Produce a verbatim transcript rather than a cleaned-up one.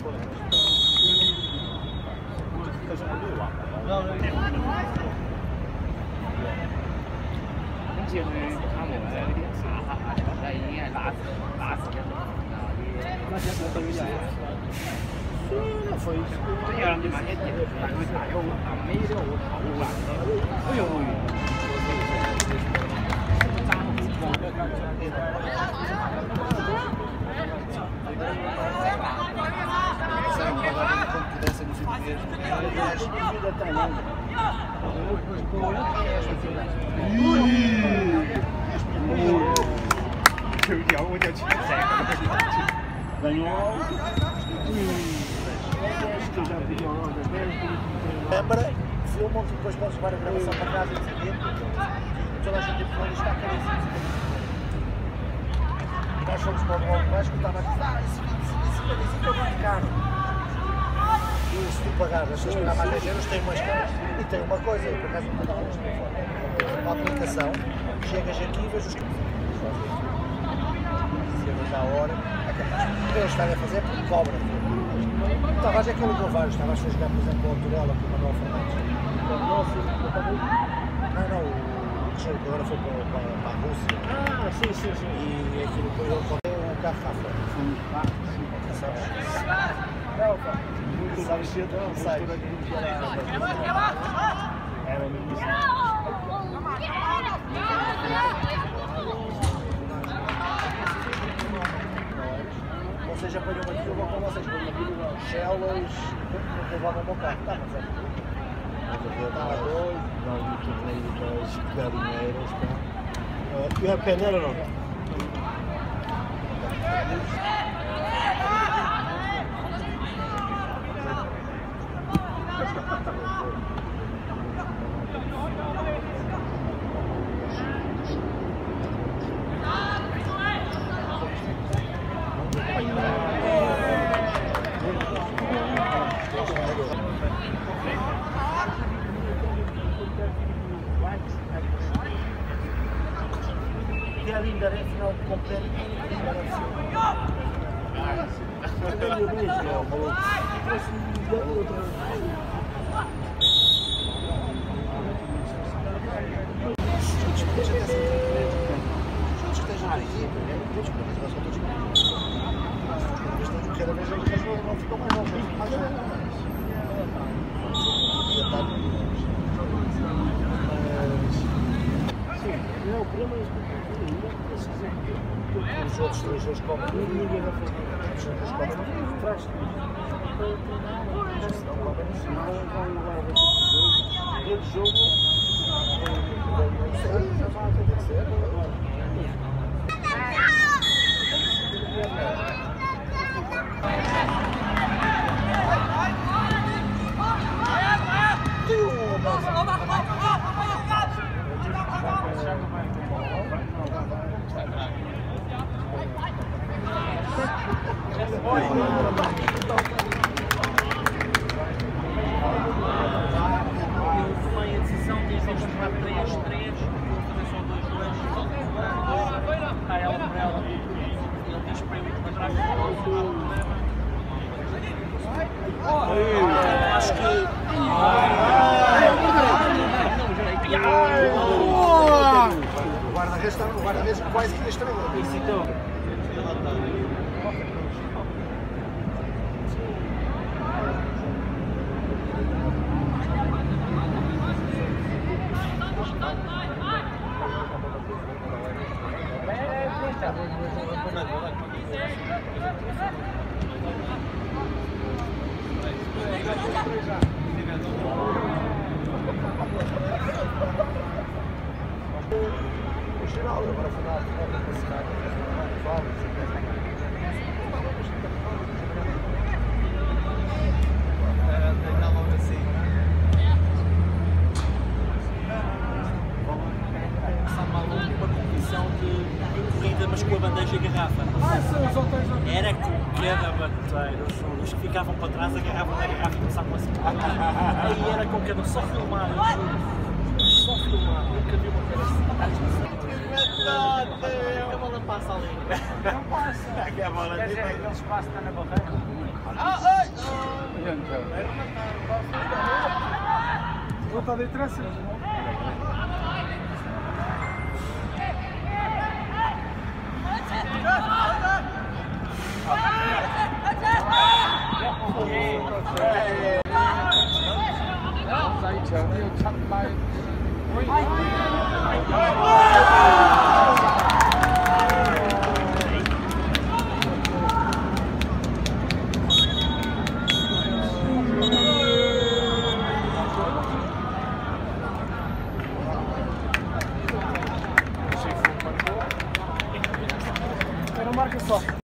今次去卡門咧，呢啲查客啊，就係已經係打打死人啊啲。嗰時一對人。foi. Tôi nhờ làm gì mà hết tiền, tại người thải không làm mấy cái hồ thảo làm đấy. Ôi dồi. Trừ điệu của tôi chết rẻ. Câmara, filmam, depois podes levar a gravação para casa e não sei o quê. Toda a gente falou isto está caríssimo. E nós fomos para o Bom Vasco e estava a dizer, ah, esse vídeo é muito caro. E se tu pagares as suas pagar mais dez euros, tem umas caras. E tem uma coisa, por acaso não estava neste telefone. Uma aplicação, chegas aqui e vês os caminhos. Cenas à hora, é capaz de eles estarem a fazer porque cobram. Estavas é que ele ligou vários, estavas a jogar, por exemplo, o Turela com o Manuel Fernandes. Não, não, o Cristiano agora foi para, para, para a Rússia. Ah, sim, sim, sim. E aquilo foi ele com o carro Rafa. Ah, sim. Sabes? Não, pá. Muito Sabes se eu não sei. Era mesmo isso. Vocês apanham aqui, eu vou com vocês, vou aqui, Shellas, não levavam o meu carro, tá, mas é. Estava doido. Nós no torneio das galinheiras, pá. You have pen there or not? Que a linda é final de completo. Cada vez eles não ficam mais novos, mais novos. Não, o problema é os outros estrangeiros comem e ninguém vai fazer. Os estrangeiros comem traz. Não comem isso. Não vão levar a ver o jogo. Tem que ser. Tomei a decisão de ir para três três, também são dois dois. Está ela por ela. Ele diz para eu ir para trás. Acho que. O guarda-redes o guarda-redes quase que estragou. Isso então. O geral, agora final, final da capacidade, mas com a bandeja e a garrafa. Era com cada bandeira, os que ficavam para trás agarravam na garrafa e começavam a se aí era com cada, só filmar. só filmar, nunca vi uma cara assim. A bola passa ali. Não passa. É que a bola Quer tem dizer, aquele espaço está na barreira. Não está de interesse. Sai chở nhiều chặt lại.